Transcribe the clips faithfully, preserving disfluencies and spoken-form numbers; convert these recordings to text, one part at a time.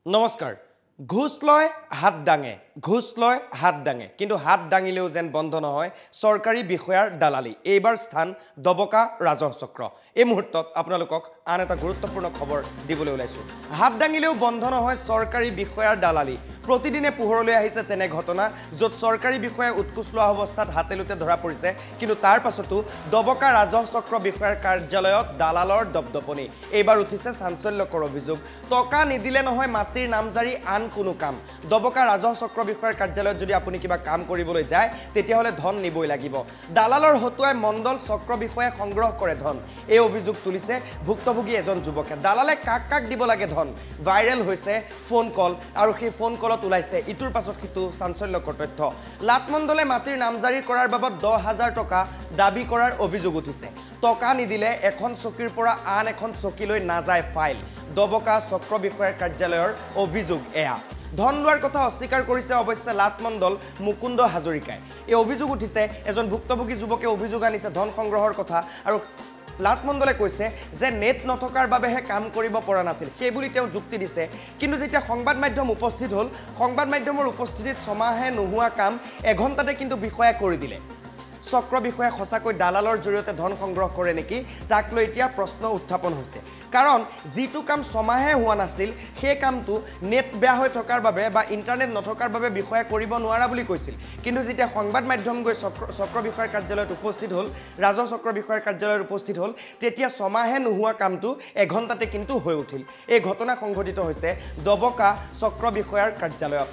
নমস্কাৰ ঘুষ লয় হাত দাঙে ঘুষ লয় হাত দাঙে কিন্তু হাত দাঙিলেও যেন বন্ধ নহয় সরকারি বিষয়াৰ দালালি এইবাৰ স্থান দবকা ৰাজহ চক্ৰ এই মুহূৰ্তত আপোনালোকক আন এটা গুৰুত্বপূৰ্ণ খবৰ দিবলৈ ওলাইছো হাত দাঙিলেও বন্ধ নহয় সরকারি বিষয়াৰ দালালি প্ৰতিদিনে পোহৰলৈ আহিছে তেনে ঘটনা যত সরকারি বিষয়া উৎকুচ লোৱা অৱস্থাত হাতেলুতে ধৰা পৰিছে কিন্তু তাৰ পাছতো দবকা ৰাজহ চক্ৰ বিষয়াৰ কাৰ্যালয়ত দালালৰ দপদপনি এইবাৰ উঠিছে চাঞ্চল্যকৰ অভিযোগ টকা নিদিলে নহয় মাটিৰ নামজাৰি আন কোনো কাম দবকা ৰাজহ চক্ৰ বিষয়াৰ কাৰ্যালয়ত যদি আপুনি কিবা কাম কৰিবলৈ যায় তেতিয়া হলে ধন নিবই লাগিব দালালৰ হতুৱাই মণ্ডল চক্ৰ বিষয়াই সংগ্ৰহ কৰে ধন এই অভিযোগ তুলিছে ভুক্তভোগী এজন যুৱকে দালালে কাক কাক দিব লাগে ধন ভাইৰেল হৈছে ফোন কল আৰু সেই ফোন কলত উলাইছে ইটোৰ পাছত কিটো চাঞ্চল্যকৰ তথ্য লাটমণ্ডলে মাটিৰ নামজাৰি কৰাৰ বাবদ দহ হাজাৰ টকা দাবী কৰাৰ অভিযোগ উঠিছে টকা নিদিলে এখন চকীৰ পৰা আন এখন চকীলৈ নাযায় ফাইল দবকা চক্ৰ বিষয়াৰ কাৰ্যালয়ৰ অভিযোগ এয়া ধন লোৱাৰ কথা অস্বীকাৰ কৰিছে অৱশ্যে লাটমণ্ডল মুকুন্দ হাজৰিকাই এই অভিযোগ উঠিছে এজন ভুক্তভোগী যুৱকে অভিযোগ আনিছে ধন সংগ্ৰহৰ কথা আৰু লাটমণ্ডলে কৈছে যে নেট নথকাৰ বাবেহে কাম কৰিব পৰা নাছিল সেই বুলি তেওঁ যুক্তি দিছে কিন্তু যেতিয়া সংবাদ মাধ্যম উপস্থিত হল সংবাদ মাধ্যমৰ উপস্থিতিত সমাহে নোহোৱা কাম এঘণ্টাতে কিন্তু বিষয়া কৰি দিলে চক্ৰ বিষয়া সঁচাকৈ দালালৰ জৰিয়তে ধন সংগ্ৰহ কৰে নেকি তাক লৈ এতিয়া প্ৰশ্ন উত্থাপন হৈছে কাৰণ যিটো কাম সমাহে হোৱা নাছিল সেই কামটো নেট বেয়া হৈ থকাৰ বাবে বা ইন্টাৰনেট নথকাৰ বাবে বিষয়া কৰিব নোৱাৰা বুলি কৈছিল কিন্তু যেতিয়া সংবাদ মাধ্যম গৈ চক্ৰ বিষয়াৰ কাৰ্যালয়ত উপস্থিত হল ৰাজহ চক্ৰ বিষয়াৰ কাৰ্যালয়ত উপস্থিত হল তেতিয়া সমাহে নোহোৱা কামটো এঘণ্টাতে কিন্তু হৈ উঠিল এই ঘটনা সংঘটিত হৈছে দবকা চক্ৰ বিষয়াৰ কাৰ্যালয়ত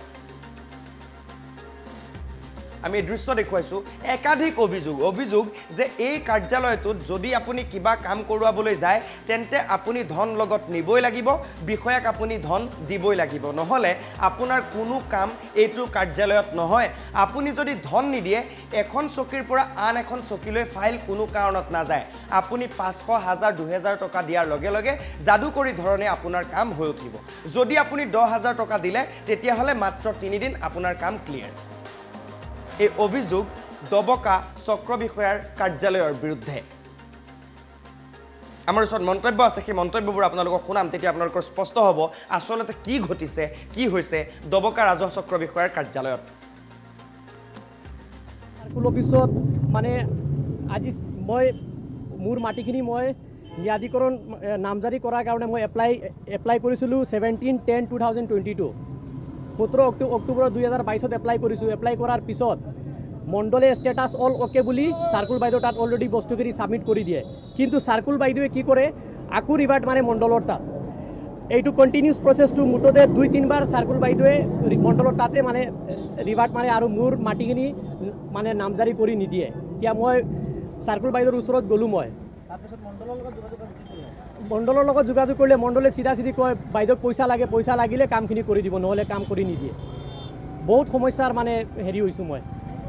আমি দৃশ্য দেখুৱাইছো একাধিক অভিযোগ অভিযোগ যে এই কাৰ্যালয়টোত যদি আপুনি কিবা কাম কৰোৱাবলৈ যায় তেন্তে আপুনি ধন লগত নিবই লাগিব বিষয়াক আপুনি ধন দিবই লাগিব নহলে আপোনাৰ কোনো কাম এইটো কাৰ্যালয়ত নহয় আপুনি যদি ধন নিদিয়ে এখন চকীৰ পৰা আন এখন চকীলৈ ফাইল কোনো কাৰণত নাযায় আপুনি পাঁচশ হাজাৰ দুহেজাৰ টকা দিয়াৰ লগে লগে যাদুকৰী ধৰণে আপোনাৰ কাম হৈ উঠিব যদি আপুনি দহ হাজাৰ টকা দিলে তেতিয়া হলে মাত্ৰ তিনি দিন আপোনাৰ কাম ক্লিয়াৰ এই অভিযোগ দবকা চক্ৰ বিষয়াৰ কাৰ্যালয়ৰ বিৰুদ্ধে আমাৰ ওচৰত মন্তব্য আছে সেই মন্তব্যবোৰ আপোনালোকক শুনাম তেতিয়া আপোনালোকৰ স্পষ্ট হ'ব আসলতে কি ঘটিছে কি হৈছে দবকা ৰাজহ চক্ৰ বিষয়াৰ কাৰ্যালয়ত সাৰ্কুল অফিচত মানে আজি মই মোৰ মাটিখিনি মই ন্যায়াধিকৰণ নামজাৰি কৰাৰ কাৰণে মই এপ্লাই এপ্লাই কৰিছিলোঁ seventeen ten two thousand twenty two সোতৰ অক্টোবৰ দুই হাজাৰ বাইছত এপ্লাই কৰিছোঁ এপ্লাই কৰাৰ পিছত মণ্ডলে ষ্টেটাছ অল অ'কে বুলি চাৰ্কুল বাইদেউ তাত অলৰেডি বস্তুখিনি ছাবমিট কৰি দিয়ে কিন্তু চাৰ্কুল বাইদেৱে কি কৰে আকৌ ৰিভাৰ্ট মানে মণ্ডলৰ তাত এইটো কণ্টিনিউছ প্ৰচেছটো মুঠতে দুই তিনিবাৰ চাৰ্কুল বাইদেৱে মণ্ডলৰ তাতে মানে ৰিভাৰ্ট মাৰে আৰু মোৰ মাটিখিনি মানে নামজাৰি কৰি নিদিয়ে এতিয়া মই চাৰ্কুল বাইদেউৰ ওচৰত গ'লোঁ মই তাৰপিছত মণ্ডলৰ লগত যোগাযোগ মণ্ডলৰ লগত যোগাযোগ কৰিলে মণ্ডলে চিধা চিধি কয় বাইদেউক পইচা লাগে পইচা লাগিলে কামখিনি কৰি দিব নহ'লে কাম কৰি নিদিয়ে বহুত সমস্যাৰ মানে হেৰি হৈছোঁ মই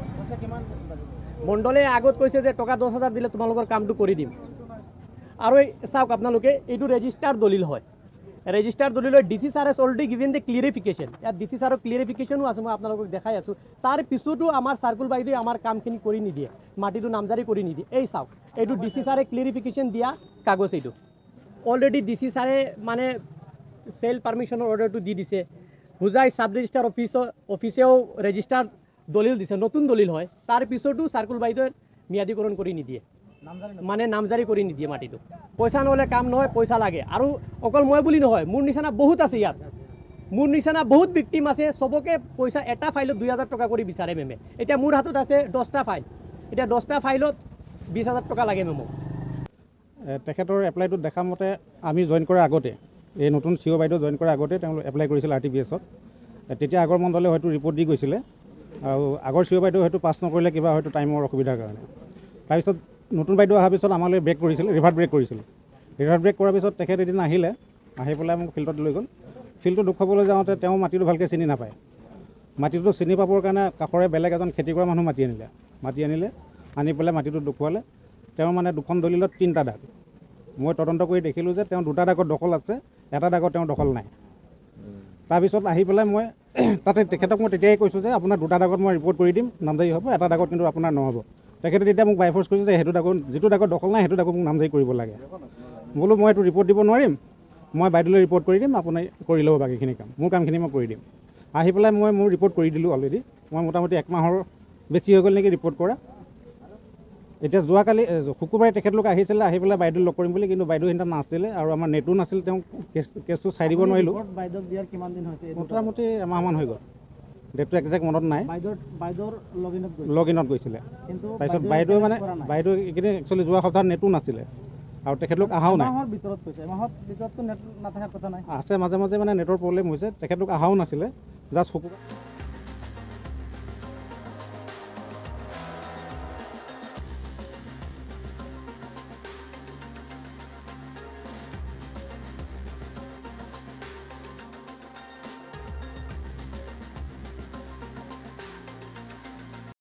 মণ্ডলে আগত কৈছে যে টকা দহ হাজাৰ দিলে তোমালোকৰ কামটো কৰি দিম আৰু চাওক আপোনালোকে এইটো ৰেজিষ্টাৰ দলিল হয় ৰেজিষ্টাৰ দলিলৰ D C sir is already given the clarification ইয়াত ডি চি ছাৰৰ ক্লিয়াৰিফিকেশ্যনো আছে মই আপোনালোকক দেখাই আছোঁ তাৰ পিছতো আমাৰ চাৰ্কুল বাইদেৱে আমাৰ কামখিনি কৰি নিদিয়ে মাটিটো নামজাৰি কৰি নিদিয়ে এই চাওক এইটো ডি চি ছাৰে ক্লিয়াৰিফিকেশ্যন দিয়া কাগজ এইটো অলৰেডি ডি চি ছাৰে মানে চেল পাৰ্মিশ্যনৰ অৰ্ডাৰটো দি দিছে হোজাই ছাব ৰেজিষ্টাৰ অফিচৰ অফিচেও ৰেজিষ্টাৰ দলিল দিছে নতুন দলিল হয় তাৰ পিছতো চাৰ্কুল বাইদেৱে ম্যাদীকৰণ কৰি নিদিয়ে মানে নামজাৰি কৰি নিদিয়ে মাটিটো পইচা নহ'লে কাম নহয় পইচা লাগে আৰু অকল মই বুলি নহয় মোৰ নিচিনা বহুত আছে ইয়াত মোৰ নিচিনা বহুত ভিক্টিম আছে চবকে পইচা এটা ফাইলত দুই হাজাৰ টকা কৰি বিচাৰে মেমে এতিয়া মোৰ হাতত আছে দহটা ফাইল এতিয়া দহটা ফাইলত বিছ হাজাৰ টকা লাগে মেমক তেখেতৰ এপ্লাইটোত দেখা মতে আমি জইন কৰাৰ আগতে এই নতুন চি অ' বাইদেউ জইন কৰাৰ আগতে তেওঁ এপ্লাই কৰিছিল আৰ টি পি এছত তেতিয়া আগৰ মণ্ডলে হয়তো ৰিপৰ্ট দি গৈছিলে আৰু আগৰ চি অ' বাইদেউ হয়তো পাছ নকৰিলে কিবা হয়তো টাইমৰ অসুবিধাৰ কাৰণে তাৰপিছত নতুন বাইদেউ অহাৰ পিছত আমালৈ ব্ৰেক কৰিছিল ৰিভাৰ্ট ব্ৰেক কৰিছিল ৰিভাৰ্ট ব্ৰেক কৰাৰ পিছত তেখেত এদিন আহিলে আহি পেলাই মোক ফিল্ডত লৈ গ'ল ফিল্ডটো দেখুৱাবলৈ যাওঁতে তেওঁ মাটিটো ভালকৈ চিনি নাপায় মাটিটো চিনি পাবৰ কাৰণে কাষৰে বেলেগ এজন খেতি কৰা মানুহ মাতি আনিলে মাতি আনিলে আনি পেলাই মাটিটো দেখুৱালে তেওঁ মানে দুখন দলিলত তিনিটা দাগ মই তদন্ত কৰি দেখিলোঁ যে তেওঁ দুটা দাগত দখল আছে এটা দাগত তেওঁ দখল নাই তাৰপিছত আহি পেলাই মই তাতে তেখেতক মই তেতিয়াই কৈছোঁ যে আপোনাৰ দুটা দাগত মই ৰিপৰ্ট কৰি দিম নামজাৰি হ'ব এটা দাগত কিন্তু আপোনাৰ নহ'ব তেখেতে তেতিয়া মোক বাইফৰ্চ কৰিছে যে সেইটো দাগত যিটো দাগত দখল নাই সেইটো দাগত মোক নামজাৰি কৰিব লাগে বোলো মই এইটো ৰিপৰ্ট দিব নোৱাৰিম মই বাইদেউলৈ ৰিপৰ্ট কৰি দিম, আপুনি কৰি ল'ব বাকীখিনি কাম, মোৰ কামখিনি মই কৰি দিম। আহি পেলাই মই মোৰ ৰিপৰ্ট কৰি দিলোঁ অলৰেডি। মই মোটামুটি এক মাহৰ বেছি হৈ গ'ল নেকি ৰিপৰ্ট কৰা। এতিয়া যোৱাকালি শুকুৰবাৰে তেখেতলোক আহিছিলে, আহি পেলাই বাইদেউ লগ কৰিম বুলি, কিন্তু বাইদেউ সেইদিনা নাছিলে আৰু আমাৰ নেটো নাছিল, তেওঁ কেছ কেছটো চাই দিব নোৱাৰিলোঁ। বাইদেউক দিয়াৰ কিমান দিন হৈছে? মোটামুটি এমাহমান হৈ গ'ল, ডেটটো একজেক্ট মনত নাই। বাইদেউৰ বাইদেউৰ লগ ইনত লগ ইনত গৈছিলে, কিন্তু তাৰপিছত বাইদেউ মানে বাইদেউ এইকেইদিন একচুৱেলি যোৱা সপ্তাহত নেটো নাছিলে আৰু তেখেতলোক অহাও নাই। এমাহৰ ভিতৰত কৈছে, এমাহৰ ভিতৰততো নেট নাথাকাৰ কথা নাই। আছে মাজে মাজে মানে নেটৰ প্ৰব্লেম হৈছে, তেখেতলোক অহাও নাছিলে, জাষ্ট শুকুৰবাৰ